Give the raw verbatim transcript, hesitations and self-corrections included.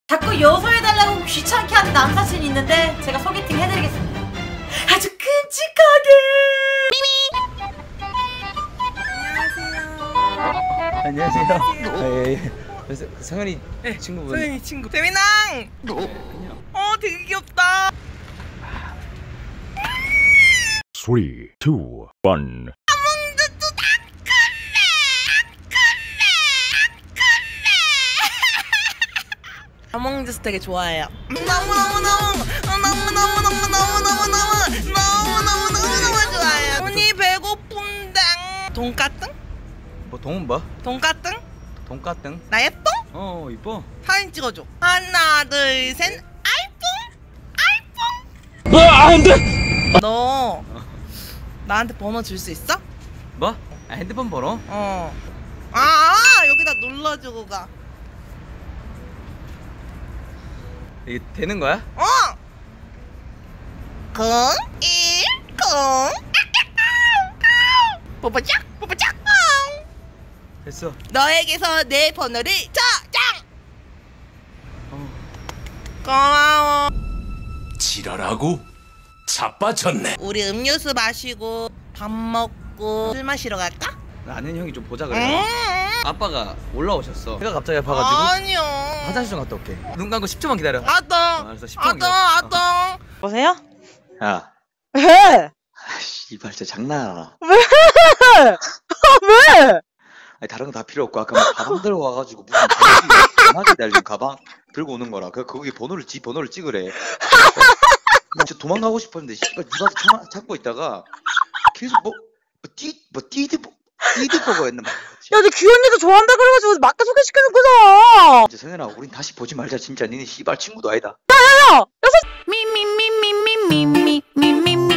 자꾸 요소해달라고 귀찮게 하는 남사친이 있는데 제가 소개팅 해드리겠습니다. 아주 끔찍하게. 안녕하세요. 안녕하세요. 예, 예. 그래서 성현이 네, 친구분. 성현이 친구. 재민아. 안녕. 어, 되게 귀엽다. three, two, one. 아몽드도 다 클래. 클래. 클래. 아몽드스 되게 좋아해요. 너무 너무 너무 너무 너무 너무 너무 너무 너무 너무 너무 너무 좋아해요. 손이 배고픈데. 돈까등? 뭐 동은 뭐? 돈까등? 돈까등? 나 예뻐? 어 이뻐. 사진 찍어줘. 하나 둘 셋. 아이폰. 아이폰. 아 안돼. 너 나한테 번호 줄 수 있어? 뭐? 아, 핸드폰 번호? 어. 아, 아 여기다 눌러주고 가. 이게 되는 거야? 어. 공 일 공. 뽀뽀짝 뽀뽀짝. 됐어. 너에게서 내 번호를 저장. 어. 고마워. 지랄하고 자빠졌네. 우리 음료수 마시고 밥 먹고 술 마시러 갈까? 아는 형이 좀 보자 그래. 응. 아빠가 올라오셨어. 배가 갑자기 아파가지고 아니요. 화장실 좀 갔다 올게. 눈 감고 십 초만 기다려. 아똥. 아, 알았어, 십 초만 아똥 기다려. 아똥. 보세요? 야, 왜? 씨발 진짜 장난하나? 왜? 왜? 아니 다른 거 다 필요 없고 아까 막 가방 들고 와가지고 무슨 강아지 달린 가방 들고 오는 거라. 그 거기 번호를 지 번호를 찍으래. 나 진짜 도망가고 싶었는데 씨발 누가 참, 찾고 있다가 계속 뭐뭐띠뭐 띠드버 띠드버거였나 막. 야, 너 귀언니도 좋아한다 그래가지고 맞게 소개시켜준 거잖아. 진짜 성현아, 우린 다시 보지 말자. 진짜 니네 씨발 친구도 아니다. 야야야. 미미미미미미미미미